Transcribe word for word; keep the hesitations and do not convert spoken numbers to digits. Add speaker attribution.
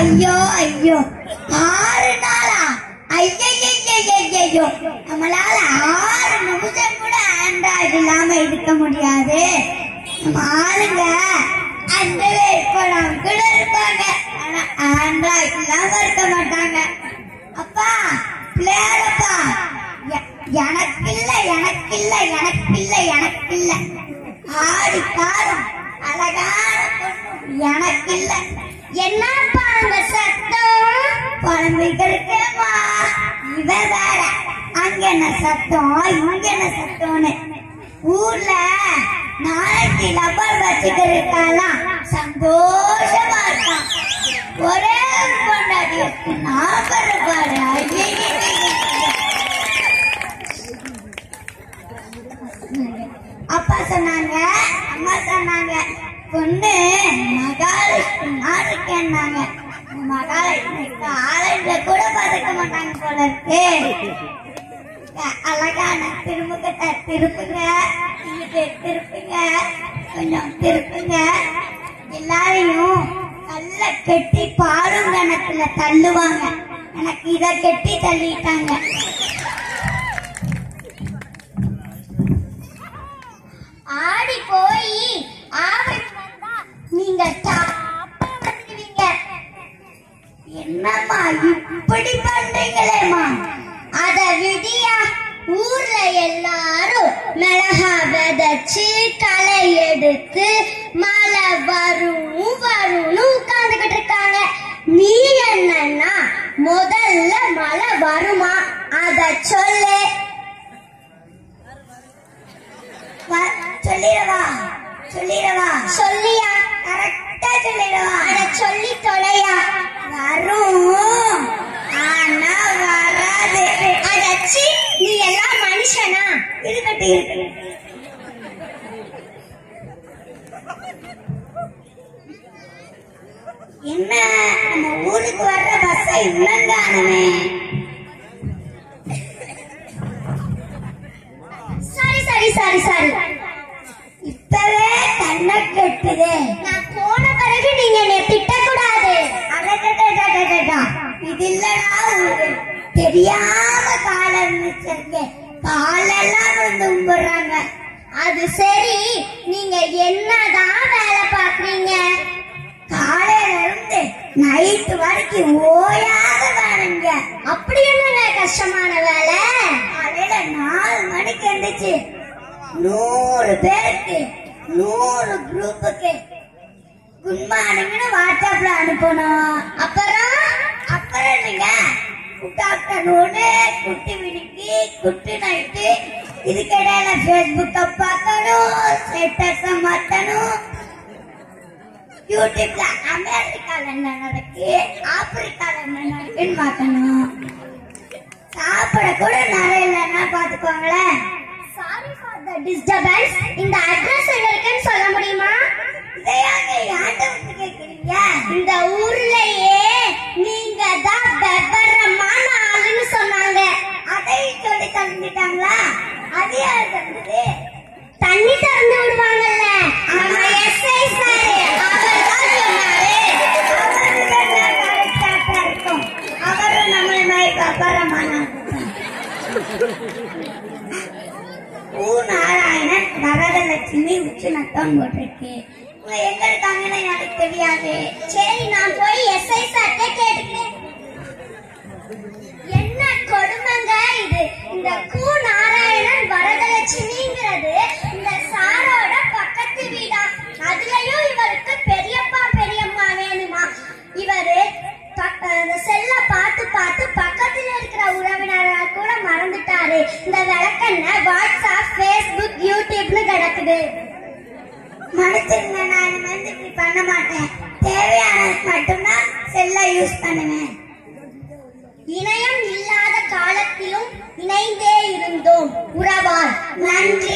Speaker 1: ஐயோ ஐயோ ஆறு நாளா ஐயோ நம்மளால ஆறு நிமிஷம் கூட ஆண்ட்ராய்டு இல்லாம இருக்க முடியாது. நம்ம ஆளுங்க ஆண்ட்ராய்டு போடாம கூட இருப்பாங்க, ஆனா ஆண்ட்ராய்டு இல்லாம இருக்க மாட்டாங்க. அப்பா பிள்ளையாரப்பா, எனக்கு இல்ல எனக்கு இல்ல எனக்கு இல்ல எனக்கு இல்ல ஆடி பாரும் அழகான பொண்ணு எனக்கு இல்ல. என்னப்பா அங்க சத்தம்? குழந்தைகளுக்கேமா இவ வேற, அங்க என்ன சத்தம் இங்க என்ன சத்தம்னு. ஊர்ல நாளைக்கு லப்பர் வச்சுக்கிறதுக்கெல்லாம் சந்தோஷமா இருக்கான். ஒரே கொண்டாடி நாற்பது பாரு. அப்பா சொன்னாங்க, அம்மா சொன்னாங்க, பொண்ணு மகாலட்சுமி இருக்கேன்னாங்க. மகாலட்சுமிக்கு ஆலயத்துல கூட பதுக்க மாட்டாங்க போல இருக்கு. அழகான திருமுகத்தை திருப்புங்க, திருப்புங்க, கொஞ்சம் திருப்புங்க. எல்லாரையும் நல்ல கெட்டி பாடும் கணக்குல தள்ளுவாங்க. எனக்கு இத கெட்டி தள்ளிட்டாங்க. ஆடி போய் ஆவணி வந்தா நீங்க வந்துடுவீங்க. என்னம்மா இப்படி பண்றீங்களேம்மா? அத விடியா ஊர்ல எல்லாரும் மிளகா விதைச்சு களை எடுத்து மழை வரும் வரும்னு உட்கார்ந்துகிட்டு இருக்காங்க. நீ என்னன்னா முதல்ல மழை வருமா அத சொல்லு. சொல்லிடவா சொல்லிடவா சொல்லியா? கரெக்டா சொல்லிடவா? அத சொல்லி தொலையா? வரும் ஆனா வராது. அதாச்சி நீ எல்லாம் மனுஷனா? இருக்கட்டு இருக்கு. என்ன நம்ம ஊருக்கு வர்ற பஸ் இவ்வளங்கானமே. சரி சரி சரி சரி இப்பவே கண்ணை கெட்டுது. நான் போன பிறகு நீங்க என்னை திட்டக்கூடாது. இது இல்லடா ஊரு, தெரியாம கால இருந்துச்சு, காலெல்லாம் வந்து கும்பிடுறாங்க. அது சரி, நீங்க என்னதான் வேலை பாக்குறீங்க? காலையில இருந்து நைட்டு வரைக்கும் ஓயாத வேலைங்க. அப்படி என்ன கஷ்டமான வேலை? காலையில நாலு மணிக்கு இருந்துச்சு நூறு பேருக்கு நூறு குரூப்புக்கு குட் மார்னிங்னு வாட்ஸ்அப்ல அனுப்பணும். அப்புறம் அப்புறம் நீங்க குட் ஆஃப்டர்நூன், குட்டி வினிக்கு, குட்டி நைட்டு, இதுக்கிடையில பேஸ்புக்க பார்க்கணும், ஸ்டேட்டஸ மாத்தணும். யூடியூப்ல அமெரிக்கால என்ன நடக்கு, ஆப்பிரிக்கால என்ன நடக்குன்னு பார்க்கணும். சாப்பிட கூட நிறைய இல்லைன்னா பாத்துக்கோங்களேன். Sorry for the disturbance. இந்த அட்ரஸ் எங்க இருக்குன்னு சொல்ல முடியுமா? இதையாங்க யார்கிட்ட வந்து கேக்குறீங்க? இந்த ஊர்லயே நீங்க தான் பெபரமான ஆளுன்னு சொன்னாங்க. அதையும் சொல்லி தந்துட்டாங்களா? அது யார் தந்தது? தண்ணி திறந்து விடுவாங்கல்ல நம்ம எஸ்ஐ சார், அவர் தான் சொன்னாரு. அவரு இருக்கும், அவரும் நம்மள மாதிரி பெபரமான. பூ நாராயணன் வரதலட்சுமி உச்சி நட்டம் போட்டிருக்கு. எங்க இருக்காங்கன்னு எனக்கு தெரியாது. சரி, நான் போய் எஸ்ஐ சார்ட்ட கேட்டுக்கிறேன். என்ன கொடுமைங்க இது? இந்த பூ நாராயணன் வரதலட்சுமிங்கிறது இந்த சாரோட பக்கத்து வீடா? அதுலயும் இவருக்கு பெரியப்பா பெரியம்மா வேணுமா? இவரு செல்ல பார்த்து பார்த்து பக்கத்துல இருக்கிற உறவினர்கள் கூட மறந்துட்டாரு. இந்த விளக்கண்ண வாட்ஸ்அப், பேஸ்புக், யூடியூப்னு கிடக்குது. மன்னிச்சிருங்க, நான் இனிமே இப்படி பண்ண மாட்டேன். தேவையானது மட்டும்தான் செல்ல யூஸ் பண்ணுவேன். இணையம் இல்லாத காலத்திலும் இணைந்தே இருந்தோம் உறவால். நன்றி.